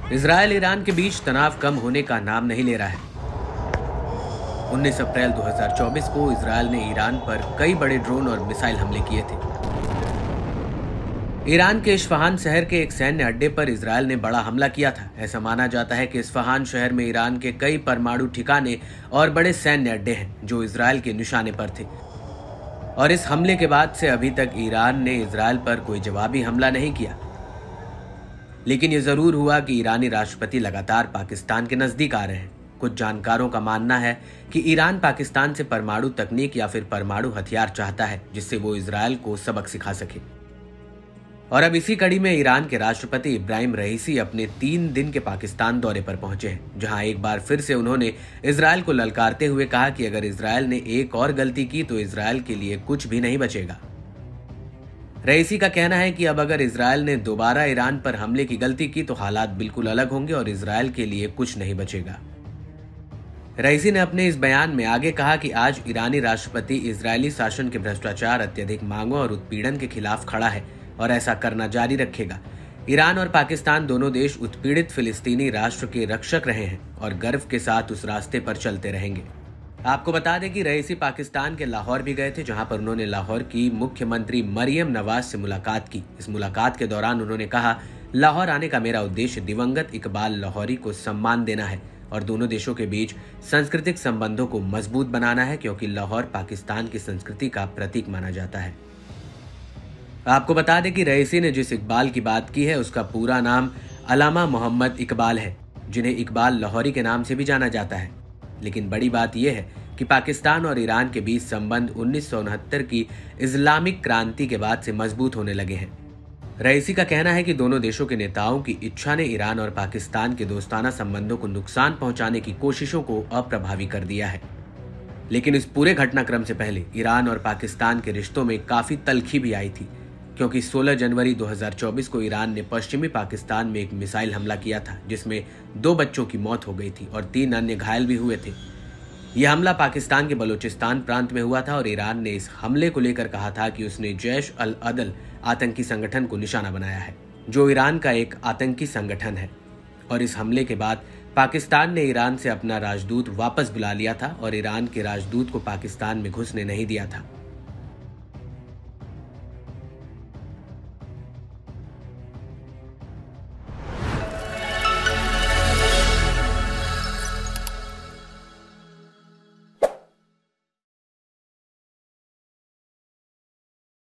Israel Iran के बीच तनाव कम होने का नाम नहीं ले रहा है। 19 अप्रैल 2024 को इजरायल ने ईरान पर कई बड़े ड्रोन और मिसाइल हमले किए थे। ईरान के इस्फहान शहर के एक सैन्य अड्डे पर इजरायल ने बड़ा हमला किया था। ऐसा माना जाता है कि इस्फहान शहर में ईरान के कई परमाणु ठिकाने और बड़े सैन्य अड्डे हैं जो इजरायल के निशाने पर थे। और इस हमले के बाद से अभी तक ईरान ने इजरायल पर कोई जवाबी हमला नहीं किया। लेकिन यह जरूर हुआ कि ईरानी राष्ट्रपति लगातार पाकिस्तान के नजदीक आ रहे हैं। कुछ जानकारों का मानना है कि ईरान पाकिस्तान से परमाणु तकनीक या फिर परमाणु हथियार चाहता है, जिससे वो इजरायल को सबक सिखा सके। और अब इसी कड़ी में ईरान के राष्ट्रपति इब्राहिम रईसी अपने 3 दिन के पाकिस्तान दौरे पर पहुंचे हैं, जहां एक बार फिर से उन्होंने इजरायल को ललकारते हुए कहा कि अगर इजरायल ने एक और गलती की तो इजरायल के लिए कुछ भी नहीं बचेगा। रईसी का कहना है कि अब अगर इजरायल ने दोबारा ईरान पर हमले की गलती की तो हालात बिल्कुल अलग होंगे और इजरायल के लिए कुछ नहीं बचेगा। रईसी ने अपने इस बयान में आगे कहा कि आज ईरानी राष्ट्रपति इजरायली शासन के भ्रष्टाचार, अत्यधिक मांगों और उत्पीड़न के खिलाफ खड़ा है और ऐसा करना जारी रखेगा। ईरान और पाकिस्तान दोनों देश उत्पीड़ित फिलिस्तीनी राष्ट्र के रक्षक रहे हैं और गर्व के साथ उस रास्ते पर चलते रहेंगे। आपको बता दें कि रईसी पाकिस्तान के लाहौर भी गए थे, जहां पर उन्होंने लाहौर की मुख्यमंत्री मरियम नवाज से मुलाकात की। इस मुलाकात के दौरान उन्होंने कहा, लाहौर आने का मेरा उद्देश्य दिवंगत इकबाल लाहौरी को सम्मान देना है और दोनों देशों के बीच सांस्कृतिक संबंधों को मजबूत बनाना है, क्योंकि लाहौर पाकिस्तान की संस्कृति का प्रतीक माना जाता है। आपको बता दें कि रईसी ने जिस इकबाल की बात की है उसका पूरा नाम अलामा मोहम्मद इकबाल है, जिन्हें इकबाल लाहौरी के नाम से भी जाना जाता है। लेकिन बड़ी बात यह है कि पाकिस्तान और ईरान के बीच संबंध 1969 की इस्लामिक क्रांति के बाद से मजबूत होने लगे हैं। रईसी का कहना है कि दोनों देशों के नेताओं की इच्छा ने ईरान और पाकिस्तान के दोस्ताना संबंधों को नुकसान पहुंचाने की कोशिशों को अप्रभावी कर दिया है। लेकिन इस पूरे घटनाक्रम से पहले ईरान और पाकिस्तान के रिश्तों में काफी तल्खी भी आई थी, क्योंकि 16 जनवरी 2024 को ईरान ने पश्चिमी पाकिस्तान में एक मिसाइल हमला किया था, जिसमें 2 बच्चों की मौत हो गई थी और 3 अन्य घायल भी हुए थे। यह हमला पाकिस्तान के बलूचिस्तान प्रांत में हुआ था और ईरान ने इस हमले को लेकर कहा था कि उसने जैश अल अदल आतंकी संगठन को निशाना बनाया है, जो ईरान का एक आतंकी संगठन है। और इस हमले के बाद पाकिस्तान ने ईरान से अपना राजदूत वापस बुला लिया था और ईरान के राजदूत को पाकिस्तान में घुसने नहीं दिया था।